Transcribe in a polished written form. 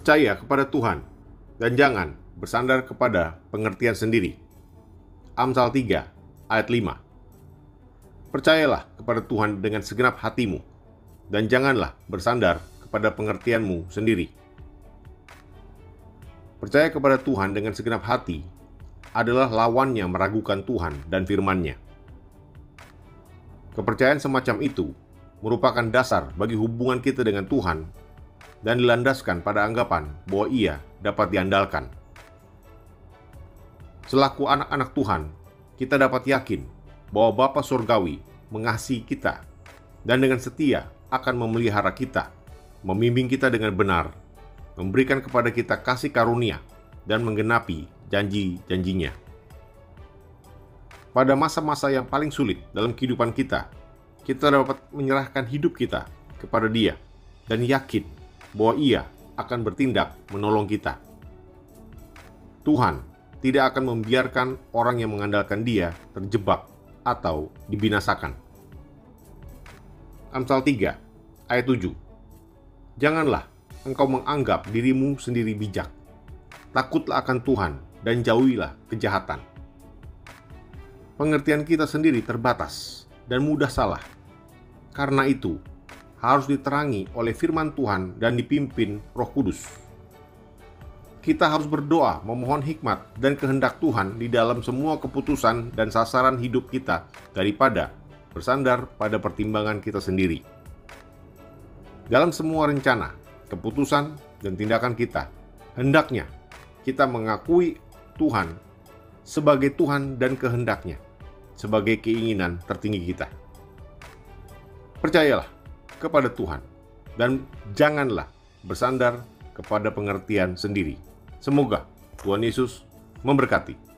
Percaya kepada Tuhan dan jangan bersandar kepada pengertian sendiri. Amsal 3 ayat 5. Percayalah kepada Tuhan dengan segenap hatimu dan janganlah bersandar kepada pengertianmu sendiri. Percaya kepada Tuhan dengan segenap hati adalah lawannya meragukan Tuhan dan firman-Nya. Kepercayaan semacam itu merupakan dasar bagi hubungan kita dengan Tuhan dan dilandaskan pada anggapan bahwa Ia dapat diandalkan. Selaku anak-anak Tuhan, kita dapat yakin bahwa Bapa Surgawi mengasihi kita dan dengan setia akan memelihara kita, membimbing kita dengan benar, memberikan kepada kita kasih karunia, dan menggenapi janji-janjinya. Pada masa-masa yang paling sulit dalam kehidupan kita dapat menyerahkan hidup kita kepada Dia dan yakin bahwa Ia akan bertindak menolong kita. Tuhan tidak akan membiarkan orang yang mengandalkan Dia terjebak atau dibinasakan. Amsal 3 ayat 7. Janganlah engkau menganggap dirimu sendiri bijak. Takutlah akan Tuhan dan jauhilah kejahatan. Pengertian kita sendiri terbatas dan mudah salah. Karena itu, harus diterangi oleh firman Tuhan dan dipimpin Roh Kudus. Kita harus berdoa memohon hikmat dan kehendak Tuhan di dalam semua keputusan dan sasaran hidup kita daripada bersandar pada pertimbangan kita sendiri. Dalam semua rencana, keputusan, dan tindakan kita, hendaknya kita mengakui Tuhan sebagai Tuhan dan kehendak-Nya, sebagai keinginan tertinggi kita. Percayalah kepada Tuhan dan janganlah bersandar kepada pengertian sendiri. Semoga Tuhan Yesus memberkati.